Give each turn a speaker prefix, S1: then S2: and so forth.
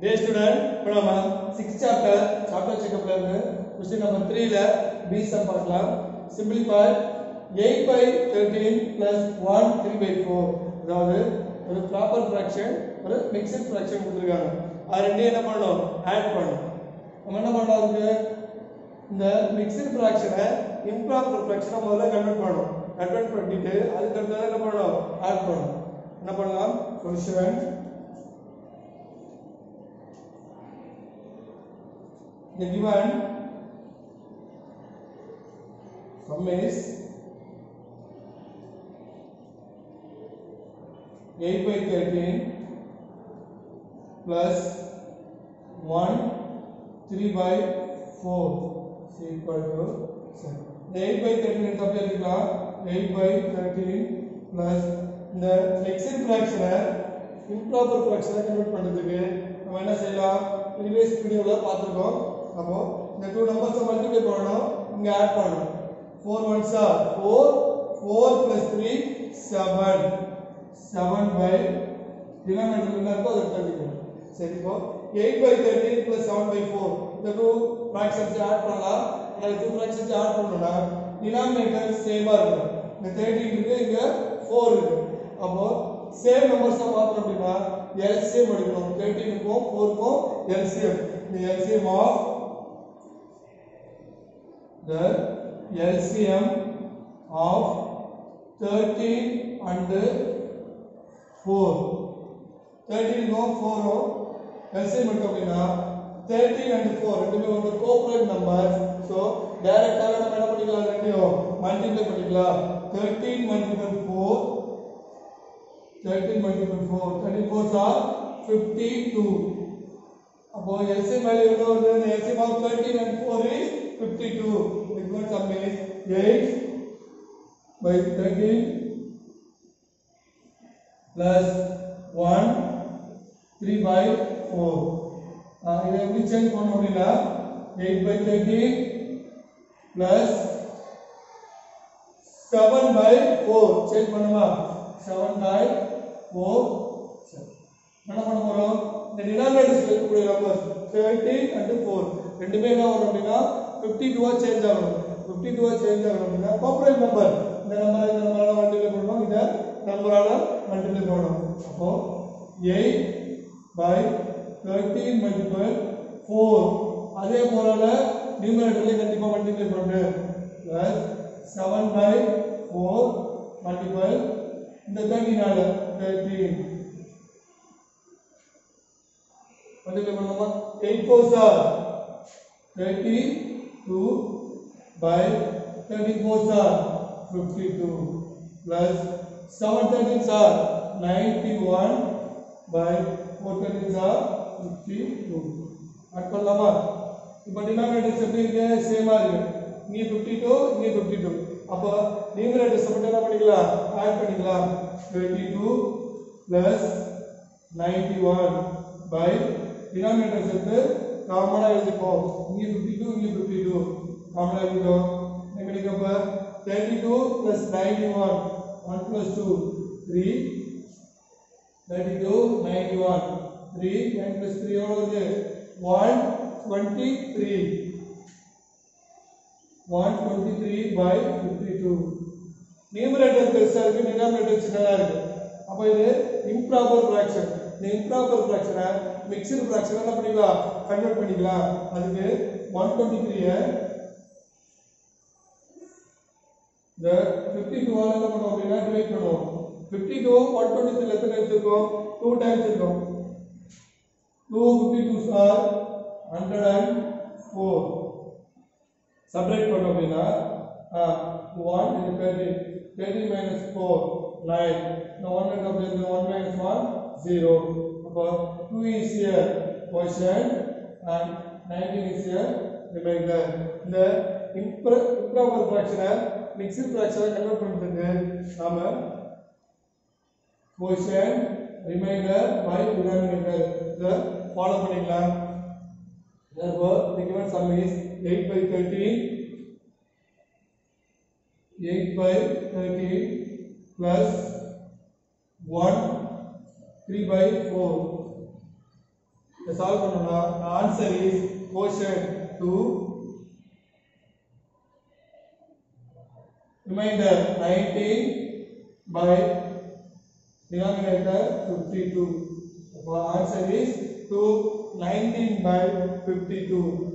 S1: Dear student, இப்போ நம்ம 6th chapter checkup ல இருந்து question number 3 ல b sum பார்க்கலாம். Simplify 8 by 13 plus 1 3 by 4. அதாவது ஒரு proper fraction ஒரு mixed fraction கொடுத்திருக்காங்க. அது ரெண்டையும் என்ன பண்ணணும்? ஆட் பண்ணணும். நம்ம என்ன பண்ணலாம் அதுக்கு இந்த mixed fraction-ஐ improper fraction-ஆ முதல்ல கன்வெர்ட் பண்ணணும். கன்வெர்ட் பண்ணிட்டு அதுக்கு அடுத்து என்ன பண்ணணும்? ஆட் பண்ணணும். என்ன பண்ணலாம்? Solution the given sum is 8 by 13 plus 1 3 by 4 is equal to 7. The 8 by 13 எடுத்து அப்படியே எழுதிக்கலாம். 8 by 13 plus இந்த mixed fraction improper fraction convert பண்றதுக்கு நம்ம என்ன செய்யலாம்? previous வீடியோல பார்த்திருக்கோம். அப்போ இந்த two numbers மல்டிப்ளை பண்ணனும், இங்க ஆட் பண்ணனும். 4 ones are 4, 4 plus 3 7. 7 by denominator என்ன இருக்கோ அதை கழிக்கணும். சரி, இப்போ 8 by 13 plus 7 by 4 இந்த two fractions ஆட் பண்ணலாம். அந்த two fractions ஆட் பண்ணனும்னா denominator சேமா இருக்கும். இந்த 13 இருக்கு, இங்க 4 இருக்கு. அப்போ சேம் நம்பர்ஸ் மாத்தணும் அப்படினா LCM எடுக்கணும். 13 க்கும் 4 க்கும் LCM. The LCM of the LCM of 13 and 4. 13 க்கும் 4 க்கும் LCM எடுக்க அப்படினா 13 and 4 ரெண்டுமே வந்து கோப்ரைம் நம்பர்ஸ். சோ டைரக்ட்டா நம்ம என்ன பண்ணிக்கலாம்? ரெண்டையும் மல்டிப்ளை பண்ணிக்கலாம். 13 multiple 4 13 multiple 4 34 are 52. அப்போ LCM வேல்யூ என்ன வருது? LCM of 13 and 4 is 52. The given sum is 8 by 13 plus 1 3 by 4. இதை எப்படி சேஞ்ச் பண்ணணும் அப்படின்னா 8 by 13 plus 7 by 4 சேஞ்ச் பண்ணுமா? 7 by 4 என்ன பண்ண போறோம்? இந்த டினாமினேட்டர்ஸ்ல இருக்கக்கூடிய நம்பர்ஸ் 13 and 4 ரெண்டுமே என்ன வரும் அப்படினா 52 ஆ சேஞ்ச் ஆகும். 52 ஆ சேஞ்ச் ஆகும் அப்படினா கோப்ரைம் நம்பர் இந்த நம்பரால மல்டிப்ளை பண்ணனும், இந்த நம்பரால மல்டிப்ளை பண்ணனும். அப்போ 8 by 13 multiple 4 அதே போல நியூமரேட்டர்ல கண்டிப்பா மல்டிப்ளை பண்ணணும். plus 7 by 4 multiple இந்த 13 ஆல 13 multiply பண்ணலாமா? 8 4s are 32 by 34s are 52 plus 7 13s are 91 by 4 13s are 52. Add பண்ணலாமா? இப்போ டினாமினேட்டர்ஸ் எப்படி இருக்கு? சேமா இருக்கு. இங்க 52 இங்க 52. அப்ப நியூமரேட்டர்ஸ் மட்டும் என்ன பண்ணிக்கலாம்? ஆட் பண்ணிக்கலாம். 22 plus 91 by denominators எடுத்து காமனா எழுதிப்போம். இங்க 52 இங்க 52 காமனா எழுதிட்டோம். என்ன கிடைக்கும்? அப்ப 32 plus 91 1 plus 2 3 32 91 3 9 plus 3 எவ்வளவு வருது? 123 123 by 52. நியூமரேட்டர் பெருசா இருக்கு, டினாமினேட்டர் சின்னதா இருக்கு. அப்ப இது இம்ப்ராப்பர் fraction. இந்த இம்ப்ராப்பர் fraction-ஐ mixed fraction என்ன பண்ணிக்கலாம்? கன்வெர்ட் பண்ணிக்கலாம். அதுக்கு 123 இந்த 52 ஆல என்ன பண்ணுவோம் அப்படினா டிவைட் பண்ணுவோம். 52 123 ல எத்தனை டைம்ஸ் இருக்கும்? 2 டைம்ஸ் இருக்கும். 2 52s are 104. சப்ட்ராக்ட் பண்ணோம் அப்படினா 1 is 30 30 minus 4 9. The 1 and of the 1 minus 1 0. அப்போ 2 is here quotient and 19 is here remainder. இந்த improper fraction-ஐ mixed fraction-ஆ கன்வெர்ட் பண்றதுக்கு நாம quotient remainder by denominator இத ஃபாலோ பண்ணிக்கலாம். therefore the given sum is 8 by 13 8 by 13 plus 1 3 by 4 இதை solve பண்ணோம்னா answer is quotient 2 remainder 19 by denominator 52. Our answer is 2 19 by 52.